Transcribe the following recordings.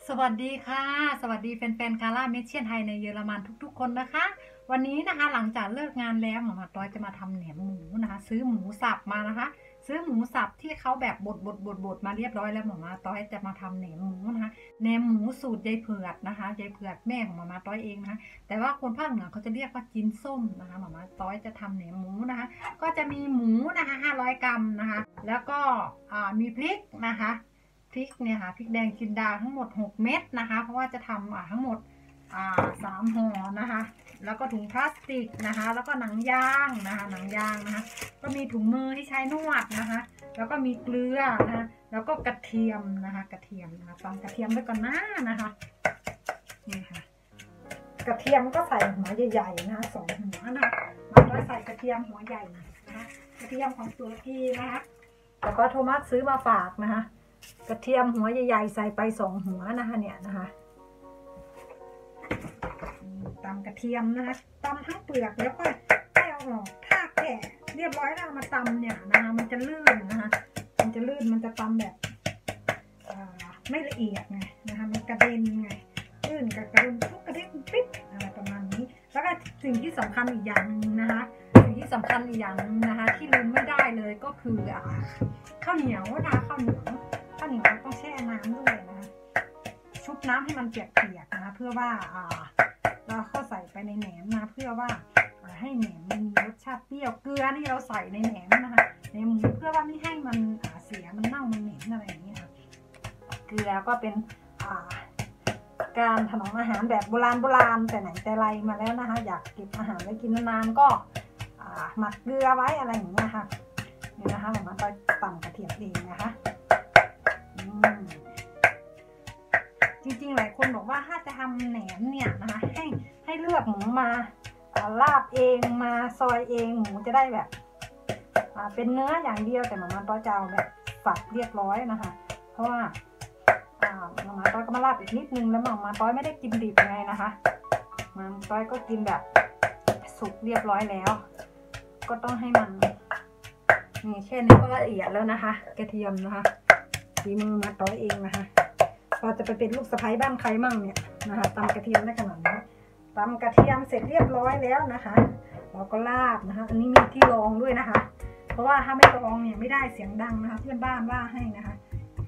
สวัสดีค่ะสวัสดีแฟนๆคาร่าเมเชียนไทยในเยอรมันทุกๆคนนะคะวันนี้นะคะหลังจากเลิกงานแล้วหมอมาต้อยจะมาทำแหนมหมูนะคะซื้อหมูสับมานะคะซื้อหมูสับที่เขาแบบบดมาเรียบร้อยแล้วหมอมาต้อยจะมาทำแหนมหมูนะคะแหนมหมูสูตรยายเผือกนะคะยายเผือกแม่ของหมอมาต้อยเองนะคะแต่ว่าคนภาคเหนือเขาจะเรียกว่าจิ้นส้มนะคะหมอมาต้อยจะทำแหนมหมูนะคะก็จะมีหมูนะคะ500 กรัมนะคะแล้วก็มีพริกนะคะพริกเนี่ยค่ะพริกแดงจินดาทั้งหมด6 เม็ดนะคะเพราะว่าจะทำทั้งหมด3 ห่อนะคะแล้วก็ถุงพลาสติกนะคะแล้วก็หนังยางนะคะหนังยางนะคะก็มีถุงมือที่ใช้นวดนะคะแล้วก็มีเกลือนะคะแล้วก็กระเทียมนะคะกระเทียมนะคะตำกระเทียมไว้ก่อนหน้านะคะนี่ค่ะกระเทียมก็ใส่หัวใหญ่ๆนะคะ2 หัวนะคะมันก็ใส่กระเทียมหัวใหญ่นะคะกระเทียมของตัวพี่นะคะแล้วก็โทมัสซื้อมาฝากนะคะกระเทียมหัวใหญ่ๆใส่ไป2 หัวนะคะเนี่ยนะคะตำกระเทียมนะคะตำทั้งเปลือกแล้วก็ให้เอาออกถ้าแกะเรียบร้อยแล้วมาตำเนี่ยนะคะมันจะลื่นนะคะมันจะลื่นมันจะตำแบบไม่ละเอียดไงนะคะมันกระเด็นไงลื่นกับกระเด็นทุกกระเด็นปิ๊บอะไรประมาณนี้แล้วก็สิ่งที่สำคัญอีกอย่างนึงนะคะสิ่งที่สำคัญอีกอย่างนึงนะคะที่ลืมไม่ได้เลยก็คือข้าวเหนียวนะคะข้าวเหนียวต้องแช่น้ำด้วยนะคะชุบน้ำให้มันเปียกๆนะคะเพื่อว่าเราเข้าใส่ไปในแหนมนะเพื่อว่าให้แหนมมันมีรสชาติเปรี้ยวเกลือนี่เราใส่ในแหนมนะคะในหมูเพื่อว่าไม่ให้มันเสียมันเน่ามันเหม็นอะไรอย่างเงี้ยค่ะเกลือก็เป็นการถนอมอาหารแบบโบราณแต่ไหนแต่ไรมาแล้วนะคะอยากเก็บอาหารไว้กินนานๆก็หมักเกลือไว้อะไรอย่างเงี้ยค่ะนี่นะคะเรามาตำกระเทียมเองนะคะจริงๆหลายคนบอกว่าถ้าจะทำแหนมเนี่ยนะคะให้เลือกหมูมาลาบเองมาซอยเองหมูจะได้แบบเป็นเนื้ออย่างเดียวแต่หมาต้อยจะเอาแบบสับเรียบร้อยนะคะเพราะว่าหมาต้อยก็มาลาบอีกนิดนึงแล้วหมาต้อยไม่ได้กินดิบไงนะคะหมาต้อยก็กินแบบสุกเรียบร้อยแล้วก็ต้องให้มันนี่แค่นี้ก็ละเอียดแล้วนะคะกระเทียมนะคะฝีมือหมาต้อยเองนะคะเราจะไปเป็นลูกสะใภ้บ้านใครมั่งเนี่ยนะคะตำกระเทียมได้ขนาดนี้ตำกระเทียมเสร็จเรียบร้อยแล้วนะคะเราก็ลาบนะคะอันนี้มีที่รองด้วยนะคะเพราะว่าถ้าไม่รองเนี่ยไม่ได้เสียงดังนะคะเพื่อนบ้านว่าให้นะคะ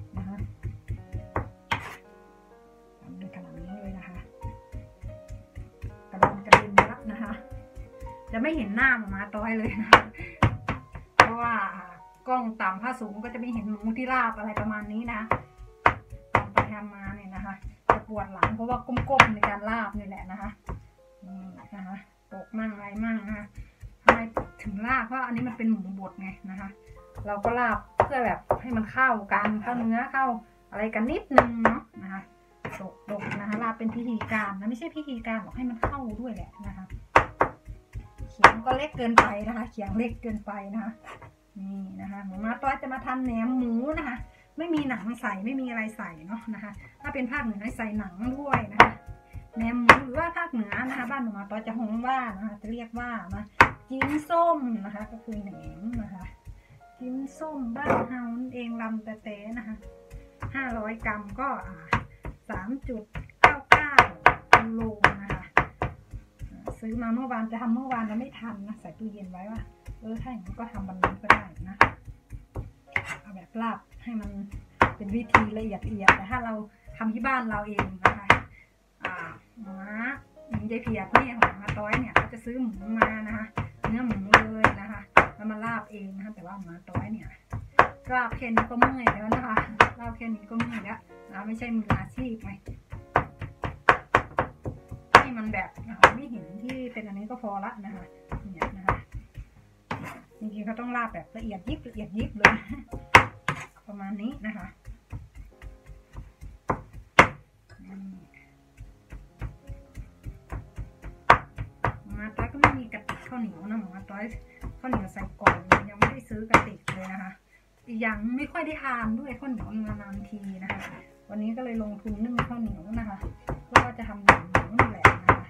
ทำได้ขนาดนี้เลยนะคะกระเด็นแล้วนะคะจะไม่เห็นหน้ามาต้อยเลยนะเพราะว่ากล้องต่ำผ้าสูงก็จะไม่เห็นหมูที่ลาบอะไรประมาณนี้นะทำมาเนี่ยนะคะจะปวดหลังเพราะว่าก้มๆในการลาบนี่แหละนะคะนะคะตกมั่งอะไรมั่งนะคะทำไมถึงลาบเพราะอันนี้มันเป็นหมูบดไงนะคะเราก็ลาบเพื่อแบบให้มันเข้ากันเข้าเนื้อเข้าอะไรกันนิดนึงเนาะนะคะตกนะคะลาบเป็นพิธีการนะไม่ใช่พิธีการหรอกให้มันเข้าด้วยแหละนะคะเขียงก็เล็กเกินไปนะคะเขียงเล็กเกินไปนะคะนี่นะคะหมูมาต้อยจะมาทำแหนมหมูนะคะไม่มีหนังใส่ไม่มีอะไรใส่เนาะนะคะถ้าเป็นภาคเหนือใส่หนังด้วยนะคะแหนมหมูหรือว่าภาคเหนือนะคะบ้านหนูมาต้อยจะฮ้องว่านะคะจะเรียกว่านะจิ้นส้มนะคะก็คือแหนมนะคะจิ้นส้มบ้านเฮาเองลำแต่นะคะ500 กรัมก็3.99 กิโลนะคะซื้อมาเมื่อวานจะทำเมื่อวานแล้วไม่ทันนะใส่ตู้เย็นไว้ว่าถ้าอย่างนี้ก็ทำวันนี้ก็ได้นะเอาแบบลาบให้มันเป็นวิธีละเอียดแต่ถ้าเราทำที่บ้านเราเองนะคะหมูยายเพียรเนี่ยของมาต้อยเนี่ยเขาจะซื้อหมูมานะคะเนื้อหมูเลยนะคะแล้วมาลาบเองนะคะแต่ว่ามาต้อยเนี่ยลาบแค่นี้ก็เมื่อยแล้วนะคะลาบแค่นี้ก็เมื่อยแล้วนะไม่ใช่มืออาชีพไงให้มันแบบไม่เห็นที่เป็นอันนี้ก็พอละนะคะเนี่ยนะคะจริงๆเขาต้องลาบแบบละเอียดยิบเลยประมาณนี้นะคะมาต้อยก็ไม่มีกระติกข้าวเหนียวนะมาต้อยข้าวเหนียวใส่กล่องยังไม่ได้ซื้อกระติกเลยนะคะอีกอย่างไม่ค่อยได้ทานด้วยข้าวเหนียวนานๆทีนะคะวันนี้ก็เลยลงทุนนึ่งข้าวเหนียวนะคะเพื่อว่าจะทำหมูนี่แหละนะคะ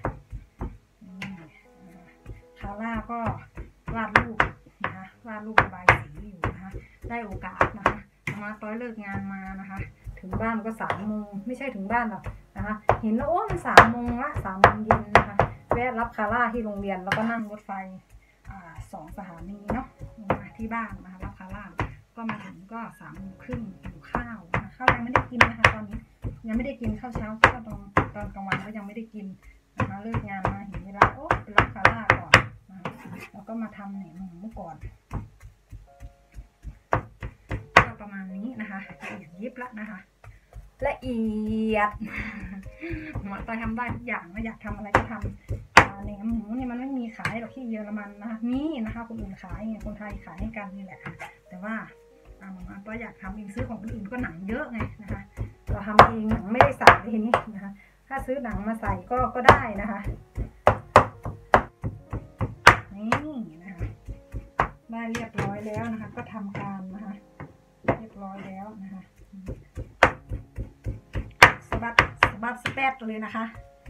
คาร่าก็วาดรูประบายสีอยู่นะคะได้โอกาสนะคะมาต้อยเลิกงานมานะคะถึงบ้านก็3 โมงไม่ใช่ถึงบ้านหรอกนะคะเห็นแล้วโอ้มัน3 โมงละ3 โมงเย็นนะคะแวะรับคาร่าที่โรงเรียนแล้วก็นั่งรถไฟ2 สถานีเนาะมาที่บ้านนะคะรับคาร่าก็มาถึงก็3 โมงครึ่งหิวข้าวนะคะข้าวยังไม่ได้กินนะคะตอนนี้ยังไม่ได้กินข้าวเช้าก็ตอนกลางวันก็ยังไม่ได้กินนะคะเลิกงานมาเห็นเวลาโอ้ไปรับคาร่าก่อนนะคะแล้วก็มาทำแหนมหมูก่อนก็ประมาณนี้นะคะละเอียดยิบละนะคะละเอียดหมอตอยทำได้ทุกอย่างไม่อยากทำอะไรก็ทำแหนมหมูเนี่ยมันไม่มีขายหรอกที่เยอรมันนะคะมีนะคะคนอื่นขายไงคนไทยขายให้กันนี่แหละแต่ว่าหมอตอยอยากทำเองซื้อของคนอื่นก็หนังเยอะไงนะคะเราทำเองหนังไม่ได้ใส่ทีนี้นะคะถ้าซื้อหนังมาใส่ก็ได้นะคะนี่นะคะได้เรียบร้อยแล้วนะคะก็ทำการนะคะเรียบร้อยแล้วนะคะสะบัดสเปดเลยนะคะ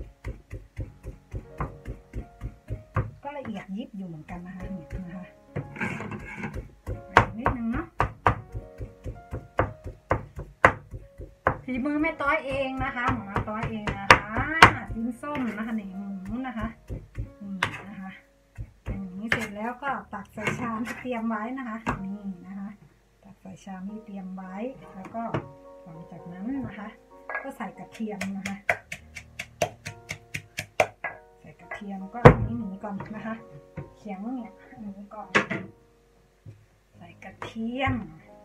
ก็ละเอียดยิบอยู่เหมือนกันนะคะเนี่ยนะคะนิดนึงเนาะฝีมือแม่ต้อยเองนะคะหมอต้อยเองนะคะชิ้นส้มนะคะแหนมหมูนะคะนี่นะคะอย่างนี้เสร็จแล้วก็ตักใส่ชามที่เตรียมไว้นะคะนี่นะคะตักใส่ชามที่เตรียมไว้แล้วก็หลังจากนั้นนะคะก็ใส่กระเทียมนะคะใส่กระเทียมก็หนีก่อนนะคะเขียงเนี่ยหนีก่อนใส่กระเทียม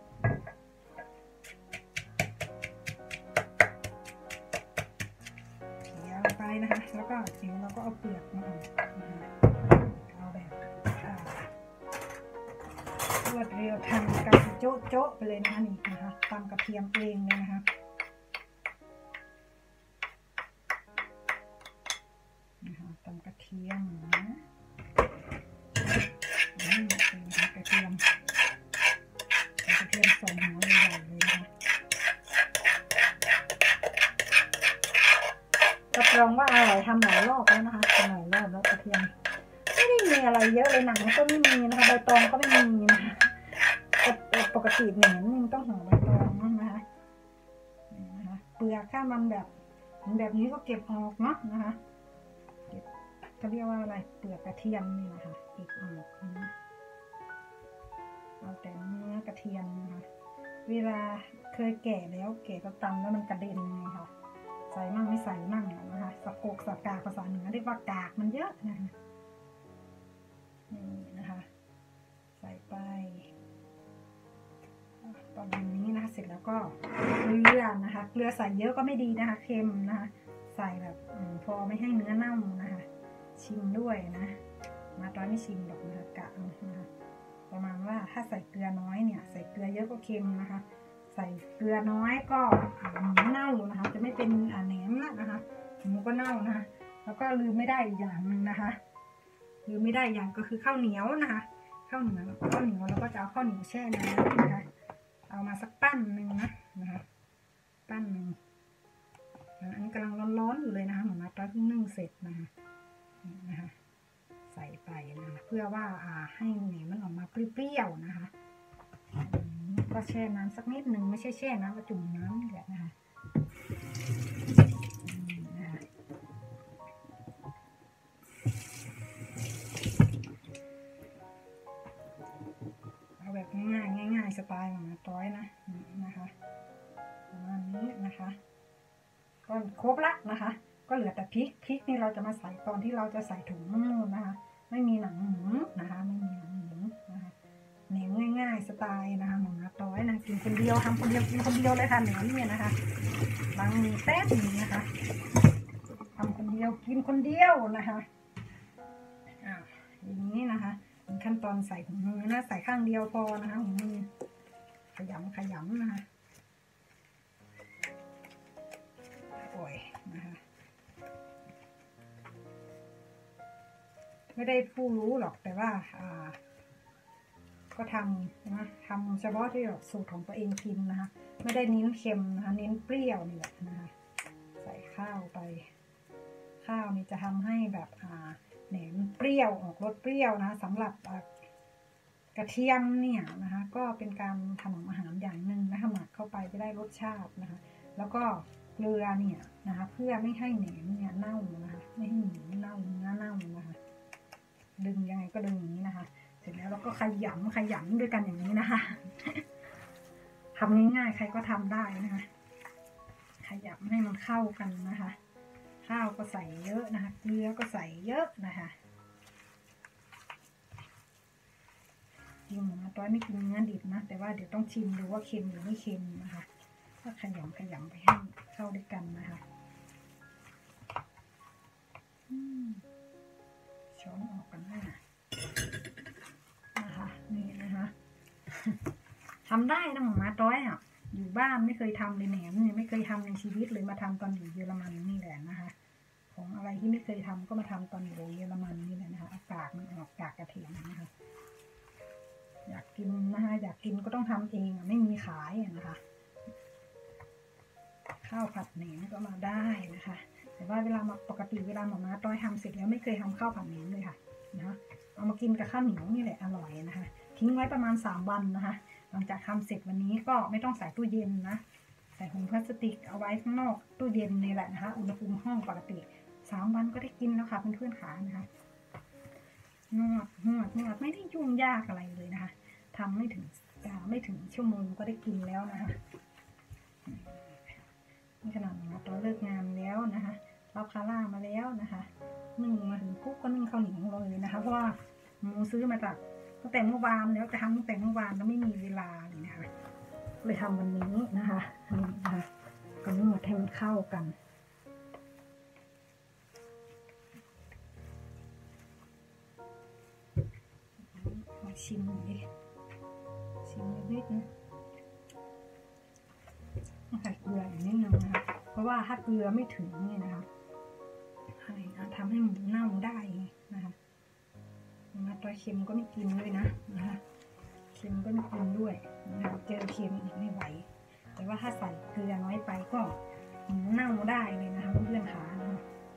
ไปนะคะแล้วก็เดี๋ยวเราก็เอาเปลือกมาเอาแบบรวดเร็วทำกับโจ๊ะไปเลยนะคะนี่นะคะตำกระเทียมเองเลยนะคะตำกระเทียมนะกระเทียมส่งหัวใหญ่ๆเลยนะคะรับรองว่าอร่อยทำหลายรอบแล้วนะคะทำหลายรอบแล้วกระเทียมไม่ได้มีอะไรเยอะเลยหนังก็ไม่มีนะคะใบตองก็ไม่มีนะคะปกติแหนมมันต้องห่อใบตองนะคะเปลือกถ้ามันแบบนี้ก็เก็บออกเนาะนะคะเก็บเขาเรียกว่าอะไรเปลือกกระเทียมนี่นะคะเก็บออกนะเอาแต่เนื้อกระเทียมนะคะเวลาเคยแก่แล้วแก่ก็ตำแล้วมันกระเด็นไงค่ะใส่มั่งไม่ใส่มั่งนะคะสะกกากภาษาเหนือเรียกว่ากากมันเยอะนะคะนี่นะคะใส่ไปประมาณนี้นะคะเสร็จแล้วก็เกลือนะคะเกลือใส่เยอะก็ไม่ดีนะคะเค็มนะคะใส่แบบพอไม่ให้เนื้อเน่านะคะชิมด้วยนะมาตอนไม่ชิมหรอกนะคะกะนะคะประมาณว่าถ้าใส่เกลือน้อยเนี่ยใส่เกลือเยอะก็เค็มนะคะใส่เกลือน้อยก็หมูเน่านะคะจะไม่เป็นแหนมละนะคะหมูก็เน่านะคะแล้วก็ลืมไม่ได้อย่างหนึ่งนะคะลืมไม่ได้อย่างก็คือข้าวเหนียวนะคะข้าวเหนียวแล้วก็จะเอาข้าวเหนียวแช่น้ำนะคะเอามาสักปั้นหนึ่งนะคะปั้นหนึ่งอันนี้กำลังร้อนๆอยู่เลยนะคะเหมือนมาตอนเพิ่งนึ่งเสร็จนะคะใส่ไปนะคะเพื่อว่าให้แหนมมันออกมาเปรี้ยวๆนะคะก็แช่น้ำสักนิดหนึ่งไม่ใช่แช่น้ำก็จุ่มน้ำนี่แหละนะคะเอาแบบง่ายสไตล์ของต้อยนะคะประมาณนี้นะคะก็ครบละนะคะก็เหลือแต่พริกนี่เราจะมาใส่ตอนที่เราจะใส่ถุงนู่นนะคะไม่มีหนังหมูนะคะไม่มีหนังหมูนะคะแหนมง่ายๆสไตล์นะคะหมูต้อยนะกินคนเดียวทำคนเดียวกินคนเดียวเลยค่ะแหนมเนี่ยนะคะล้างมือแป๊บนึงนะคะทำคนเดียวกินคนเดียวนะคะอย่างนี้นะคะขั้นตอนใส่ถุงมือนะใส่ข้างเดียวพอนะคะถุงมือขยำนะคะโอ้ยนะคะไม่ได้ผู้รู้หรอกแต่ว่าก็ทำเฉพาะที่สูตรของตัวเองกินนะคะไม่ได้เน้นเค็มนะคะเน้นเปรี้ยวนี่แหละนะคะใส่ข้าวไปข้าวนี่จะทำให้แบบแหนมเปรี้ยวออกรสเปรี้ยวนะคะสำหรับกระเทียมเนี่ยนะคะก็เป็นการถนอมอาหารอย่างหนึ่งนะคะหมักเข้าไปจะได้รสชาตินะคะแล้วก็เกลือเนี่ยนะคะเพื่อไม่ให้แหนมเนี่ยเน่านะคะไม่ให้หมูเน่าเนื้อเน่านะคะดึงยังไงก็ดึงอย่างนี้นะคะเสร็จแล้วเราก็ขยำด้วยกันอย่างนี้นะคะทำง่ายๆใครก็ทำได้นะคะขยำให้มันเข้ากันนะคะข้าวก็ใส่เยอะนะคะเกลือก็ใส่เยอะนะคะจริงนะต้อยไม่กินเนื้อดิบนะแต่ว่าเดี๋ยวต้องชิมดูว่าเค็มหรือไม่เค็มนะคะก็ขยำไปให้เข้าด้วยกันนะคะช้อนออกกันนะคะนี่นะคะทำได้นะหมาต้อยอ่ะอยู่บ้านไม่เคยทำเลยแหนมเนี่ยไม่เคยทำในชีวิตเลยมาทำตอนอยู่เยอรมันนี่แหละนะคะของอะไรที่ไม่เคยทำก็มาทำตอนอยู่เยอรมันนี่แหละนะคะอากาศมันออกกากกระเทียมนะคะอยากกินนะคะอยากกินก็ต้องทำเองไม่มีขายนะคะข้าวผัดแหนมก็มาได้นะคะแต่ว่าปกติเวลาหม่าต้อยทำเสร็จแล้วไม่เคยทำข้าวผัดแหนมเลยค่ะนะเอามากินกับข้าวเหนียวนี่แหละอร่อยนะคะทิ้งไว้ประมาณ3 วันนะคะหลังจากทำเสร็จวันนี้ก็ไม่ต้องใส่ตู้เย็นนะใส่ถุงพลาสติกเอาไว้ข้างนอกตู้เย็นนี่แหละนะคะอุณหภูมิห้องปกติ3 วันก็ได้กินแล้วค่ะเพื่อนๆขานะคะนวดไม่ได้ยุ่งยากอะไรเลยนะคะทำไม่ถึงชั่วโมงก็ได้กินแล้วนะคะนี่ขนาดตอนเลิกงานแล้วนะคะรับคาร่ามาแล้วนะคะนึ่งมาถึงปุ๊บก็นึ่งข้าวเหนียวเลยนะคะเพราะว่าหมูซื้อมาจากตั้งแต่เมื่อวานแล้วจะทำตั้งแต่เมื่อวานแล้วไม่มีเวลาเลยนะคะเลยทำวันนี้นะคะนี่นะคะก็นวดให้มันเข้ากันมาชิมหน่อยชิมนิดนะใส่เกลืออย่างนี้นึงนะคะเพราะว่าถ้าเกลือไม่ถึงเนี่ยนะคะทำให้หมูเน่าได้นะคะมาตัวเค็มก็ไม่กินด้วยนะเค็มก็ไม่กินด้วยนะคะเจอเค็มอีกไม่ไหวแต่ว่าถ้าใส่เกลือน้อยไปก็หมูเน่าได้เลยนะคะเพื่อนๆขานะคะ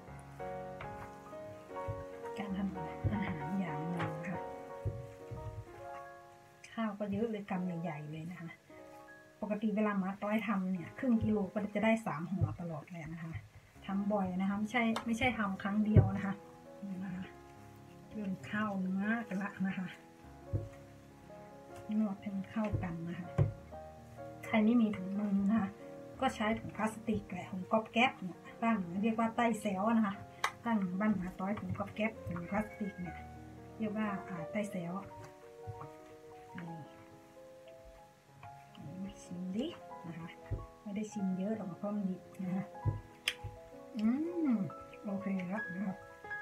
การทำอาหารอย่างหนึ่งค่ะข้าวก็เยอะเลยกำใหญ่ๆเลยนะคะปกติเวลามาต้อยทำเนี่ยครึ่งกิโลก็จะได้3 ห่อตลอดเลยนะคะทำบ่อยนะคะไม่ใช่ทำครั้งเดียวนะคะนี่นะคะเริ่มเข้าเนื้อกันละนะคะนวดให้มันเข้ากันนะคะใครไม่มีถุงมือนะคะก็ใช้ถุงพลาสติกแหละถุงก๊อบแก๊บเนี่ยบ้านเรียกว่าไต้เซลนะคะบ้านมาต้อยถุงก๊อบแก๊บถุงพลาสติกเนี่ยเรียกว่าไต้เซลชิมดินะคะไม่ได้ชิมเยอะหรอกเพราะมันดิบนะคะโอเคแล้วนะครับ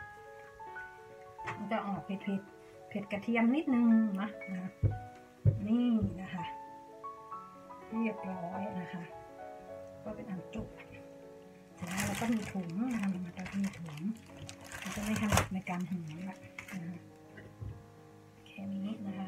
มันจะออกเผ็ดกระเทียมนิดนึงนะคะนี่นะคะเรียบร้อยนะคะก็เป็นอันจบเสร็จแล้วเราก็มีถุงนะคะมันจะมีถุงมันจะไม่ถนัดในการหุงละนะคะแค่นี้นะคะ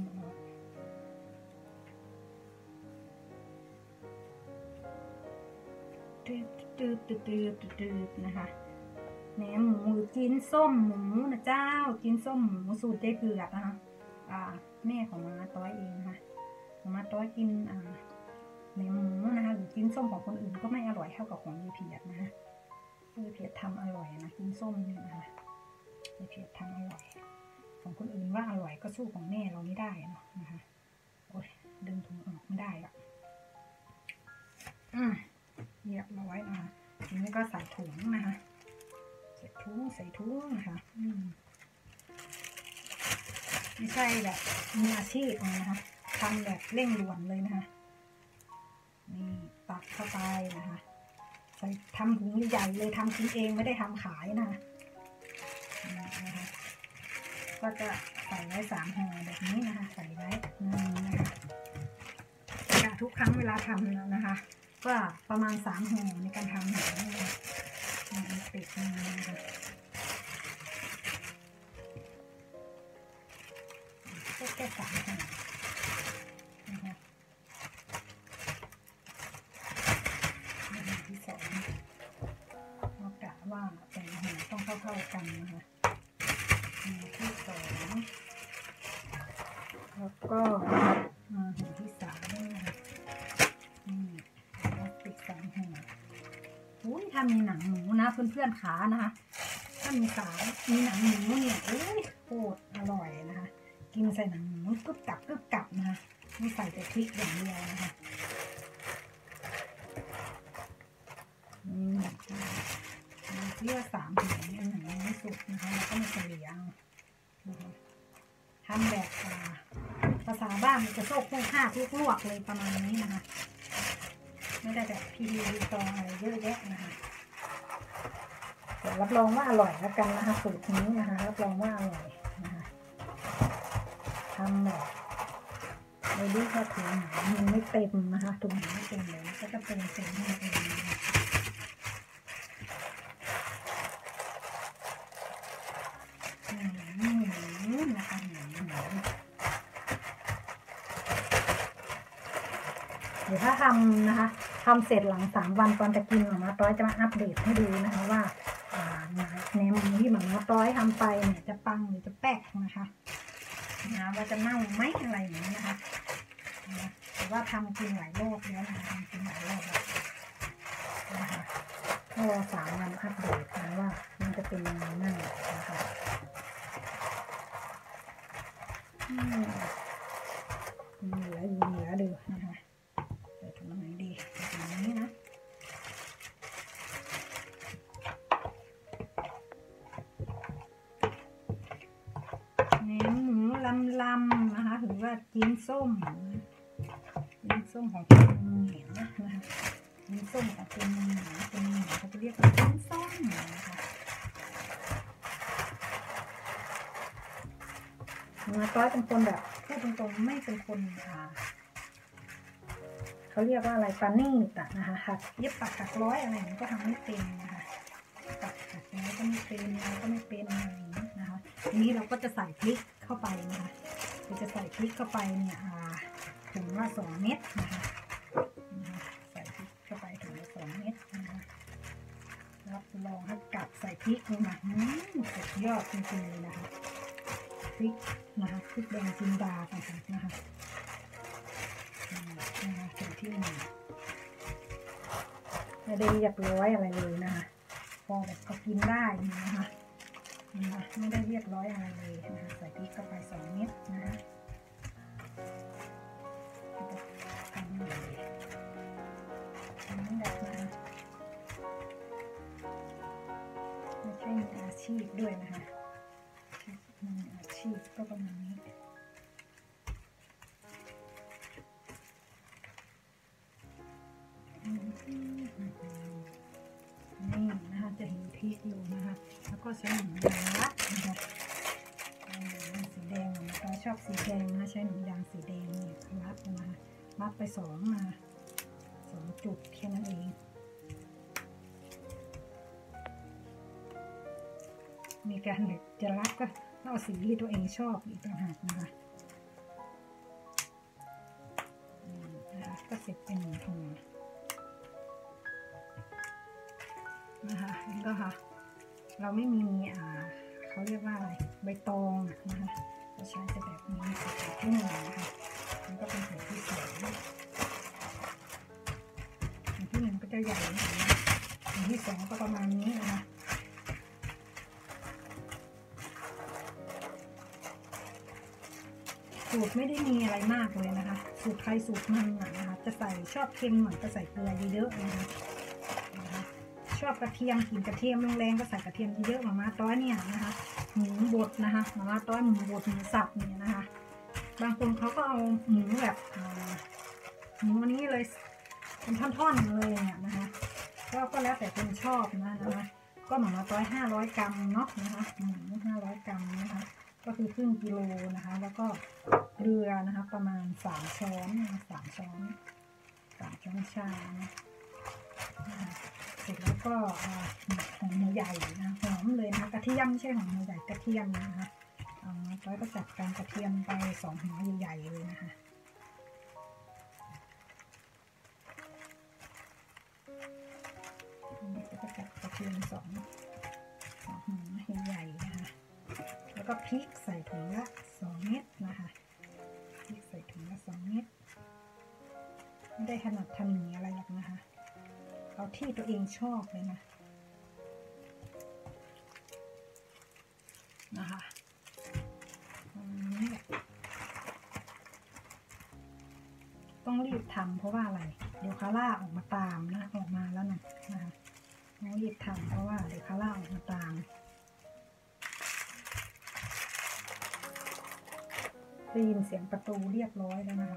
ตืดนะคะแหนมหมูหรือกินส้มหมูนะเจ้ากินส้มหมูสูตรได้เผือกนะคะแม่ของมาต้อยเองนะคะมาต้อยกินแหนมหมูนะคะหรือกินส้มของคนอื่นก็ไม่อร่อยเท่ากับของยายเพียรนะคะยายเพียรทำอร่อยนะกินส้มเนี่ยนะคะยายเพียรทำอร่อยของคนอื่นว่าอร่อยก็สู้ของแม่เราไม่ได้เนาะนะคะโอ้ยดึงถุงออกไม่ได้อะเรียบร้อยนะคะทีนี้ก็ใส่ถุงนะคะใส่ถุงนะคะไม่ใช่แบบมืออาชีพนะคะทำแบบเร่งด่วนเลยนะคะนี่ตักเข้าไปนะคะใส่ทำถุงใหญ่เลยทำกินเองไม่ได้ทำขายนะคะก็จะใส่ไว้3 ห่อแบบนี้นะคะใส่ไว้นะคะทุกครั้งเวลาทำนะคะก็ประมาณ3 ห่อในการทำหมูนะคะเป็ดนะคะแค่3 ห่อนะคะที่2เรากะว่าแต่ละห่อต้องเท่ากันนะคะที่2แล้วก็ห่อที่3นะคะติด3 ห่อมีหนังหมูนะเพื่อนๆขานะคะถ้ามีหนังหมูเนี่ยโคตรอร่อยนะคะกินใส่หนังหมูกึบกับนะไม่ใส่แต่พริกอย่างเดียวนะคะเลือก3 หัวอันไหนไม่สุกนะคะแล้วก็มาเฉลี่ยนะคะทำแบบภาษาบ้านจะโซ่คู่5ลวกเลยประมาณนี้นะคะไม่ได้แบบพีดีตองอะไรเยอะแยะนะคะรับรองว่าอร่อยแล้วกันนะคะสูตรนี้นะคะรับรองว่าอร่อยนะคะทำแบบไม่รู้ว่าถุงไหนมันไม่เต็มนะคะถุงไหนไม่เต็มเลยก็จะเป็นเต็มให้เองนะคะนะคะเดี๋ยวถ้าทำนะคะทำเสร็จหลัง3 วันตอนจะกินหม่าม้าต้อยจะมาอัปเดตให้ดูนะคะว่าแหนมหมูที่หม่าม้าต้อยทำไปเนี่ยจะปังหรือจะแป๊กนะคะว่าจะเน่าไหมอะไรอย่างนี้นะคะแต่ว่าทำกินหลายรอบแล้วนะคะทำกินหลายรอบแล้วนะคะรอ3 วันอัปเดตนะว่ามันจะเป็นยังไงนั่นนะคะเหลือดูนะคะใส่ถุงไหนดีถุงนี้นะแหนมหมูลำนะคะหรือว่าจิ้นส้มของคนเหนียวนะคะจิ้นส้มของคนเหนียวเขาจะเรียกว่าจิ้นส้มนะคะมาต้อยเป็นคนแบบพูดตรงๆไม่เป็นคนเขาเรียกว่าอะไรปานี่ตัดนะคะหักเย็บปักหักร้อยอะไรอย่างนี้ก็ทำไม่เป็นนะคะปักหักร้อยก็ไม่เป็นอะไรก็ไม่เป็นอะไรอย่างนี้นะคะทีนี้เราก็จะใส่พริกเข้าไปนะคะเราจะใส่พริกเข้าไปเนี่ยถุงละ2 เม็ดนะคะใส่พริกเข้าไปถุงละ2 เม็ดนะคะรับรองให้กัดใส่พริกเลยนะสุดยอดจริงๆเลยนะคะพริกนะคะพริกแดงจินดานะคะถึงที่1ไม่ได้เรียบร้อยอะไรเลยนะคะพอแบบก็กินได้นะคะไม่ได้เรียบร้อยอะไรเลยนะคะใส่พริกเข้าไป2 เม็ดนะคะทำเลยทำแบบนะไม่ใช่มืออาชีพด้วยนะคะมืออาชีพก็ประมาณนี้นี่นะคะจะเห็นพริกอยู่นะคะแล้วก็ใช้หนังยางรัดนะคะสีแดงนะคะชอบสีแดงนะใช้หนังยางสีแดงเนี่ยรัดนะคะรัดไป2 จุดแค่นั้นเองมีการจะรัดก็เอาสีที่ตัวเองชอบอีกต่างหากนะคะก็เสร็จเป็น1 ถุงนะคะนี่ก็ค่ะเราไม่มีเขาเรียกว่าอะไรใบตองนะคะเราใช้แต่แบบนี้ใส่ที่1นะคะมันก็เป็นใส่ที่2ที่1ก็จะใหญ่หน่อยนะที่2ก็ประมาณนี้นะคะสูตรไม่ได้มีอะไรมากเลยนะคะสูตรใครสูตรมันนะคะจะใส่ชอบเค็มหน่อยก็ใส่เกลือเยอะๆนะคะชอบกระเทียมกินกระเทียมแรงๆก็ใส่กระเทียมเยอะๆหม่าม้าต้อยเนี่ยนะคะหมูบดนะคะหม่าม้าต้อยหมูบดหมูสับเนี่ยนะคะบางคนเขาก็เอาหมูแบบหมูนี้เลยเป็นท่อนๆเลยเนี่ยนะคะก็แล้วแต่คนชอบนะคะก็หม่าม้าต้อย500 กรัมเนาะนะคะหมู500 กรัมนะคะก็คือครึ่งกิโลนะคะแล้วก็เกลือนะคะประมาณ3 ช้อน3 ช้อนชานะเสร็จแล้วก็หอมหัวใหญ่นะหอมเลยนะกระเทียมไม่ใช่หอมหัวใหญ่กระเทียมนะคะแล้วก็จัดการกระเทียมไป2 หัวใหญ่ๆเลยนะคะก็จะจัดกระเทียม2 หัวใหญ่ๆนะคะแล้วก็พริกใส่ถุงละ2 เม็ดนะคะพริกใส่ถุงละ2 เม็ดไม่ได้ถนัดทำหนีอะไรหรอกนะคะเอาที่ตัวเองชอบเลยนะนะคะต้องรีบทำเพราะว่าอะไรเดี๋ยวคาร่าออกมาตามนะออกมาแล้วนะนะคะต้องรีบทำเพราะว่าเดี๋ยวคาร่าออกมาตามได้ยินเสียงประตูเรียบร้อยแล้วนะคะ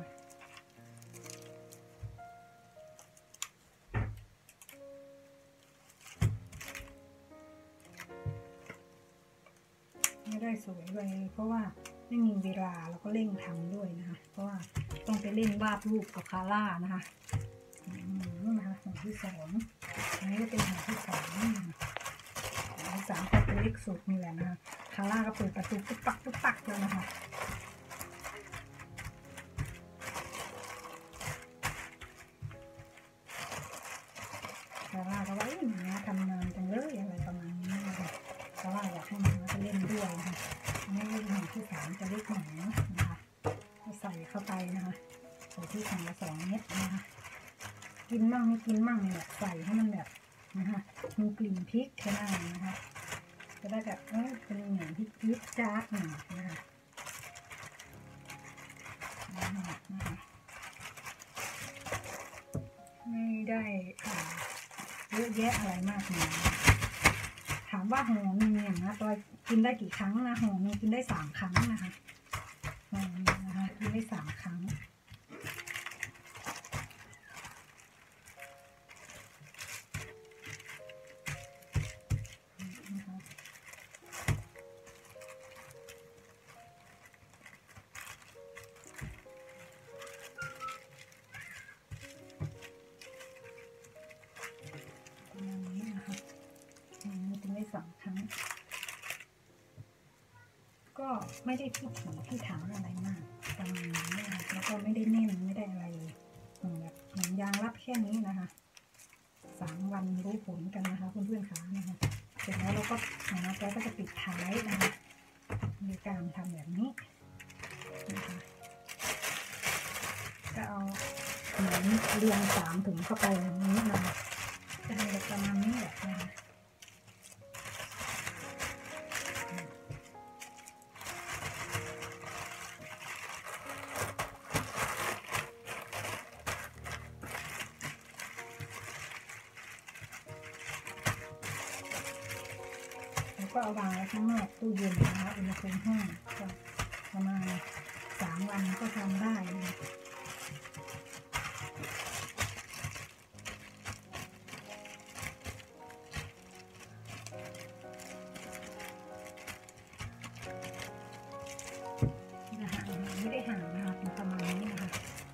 ไม่ได้สวยเลยเพราะว่าไม่มีเวลาแล้วก็เร่งทำด้วยนะคะเพราะว่าต้องไปเร่งวาดรูปกับคาร่านะคะนะคะห่อที่สองอันนี้ก็เป็นห่อที่สามห่อที่สามก็เป็นเล็กสุดนี่แหละนะคะคาร่าก็เปิดประตูปุ๊บปักปุ๊บปักแล้วนะคะคาร่าก็ว่าหนูทำงานจังเลยอะไรประมาณนี้นะคะคาร่าอยากให้มันมาเล่นด้วยนะคะนี่ห่อที่สามจะเล็กหน่อยนะคะใส่เข้าไปนะคะใส่ที่ห่อละ2 เม็ดนะคะกินมั่งไม่กินมั่งเนี่ยใส่ให้มันแบบนะคะมีกลิ่นพริกแค่นั้นนะคะจะได้แบบเป็นเหมือนพริกจ๊าดหน่อยนะคะไม่ได้เยอะแยะอะไรมากมายถามว่าห่อนึงเนี่ยนะตอยกินได้กี่ครั้งนะห่อนึงกินได้3 ครั้งนะคะนะคะกินได้3 ครั้ง3 ครั้งก็ไม่ได้พิถีพิถันอะไรมากประมาณนี้นะคะแล้วก็ไม่ได้แน่นไม่ได้อะไรแบบหนังยางรับแค่นี้นะคะ3 วันรู้ผลกันนะคะเพื่อนๆขานะคะเสร็จแล้วเราก็เราก็จะปิดท้ายนะคะในการทำแบบนี้นะคะก็เอาเหมือนเรียง3 ถุงเข้าไปอย่างนี้นะคะจะให้ประมาณนี้แหละนะคะก็เอาวางไว้ข้างนอกตู้เย็นนะคะอุณหภูมิห้องก็ประมาณ3 วันก็ทำได้นะคะไม่ได้ห่างนะคะเป็นประมาณนี้นะคะ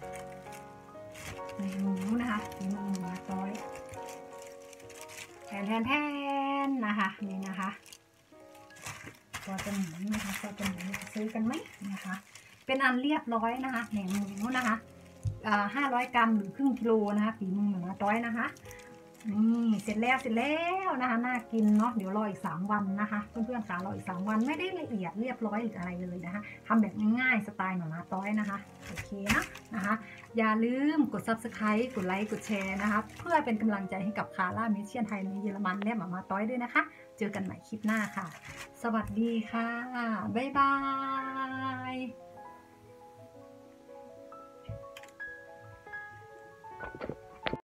หมูนะคะหมูต้อยแทนนะคะนี่นะคะก็จะหมูนะคะก็จะหมูซื้อกันไหมนะคะเป็นอันเรียบร้อยนะคะแหนมหมูนะคะ500 กรัมหรือครึ่งกิโลนะคะฝีมือหนูต้อยนะคะนี่เสร็จแล้วนะคะน่ากินเนาะเดี๋ยวรออีก3 วันนะคะเพื่อนๆค่ะรออีก3 วันไม่ได้ละเอียดเรียบร้อยหรืออะไรเลยนะคะทำแบบง่ายๆสไตล์หมาต้อยนะคะโอเคนะคะอย่าลืมกด Subscribe กดไลค์กดแชร์นะคะเพื่อเป็นกำลังใจให้กับคาร่ามิเชียนไทยในเยอรมันและหมาต้อยด้วยนะคะเจอกันใหม่คลิปหน้าค่ะสวัสดีค่ะบ๊ายบาย